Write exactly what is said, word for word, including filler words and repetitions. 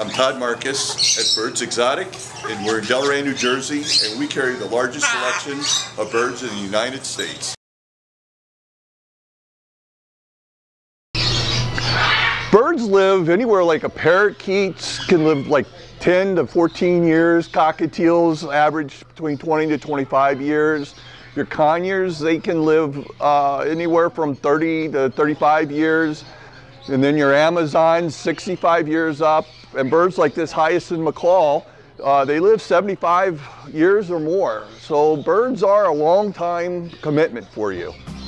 I'm Todd Marcus at Birds Exotic, and we're in Delray, New Jersey, and we carry the largest selection of birds in the United States. Birds live anywhere, like a parakeet can live like ten to fourteen years. Cockatiels average between twenty to twenty-five years. Your conures, they can live uh, anywhere from thirty to thirty-five years. And then your Amazons, sixty-five years up. And birds like this hyacinth macaw, uh, they live seventy-five years or more. So birds are a long time commitment for you.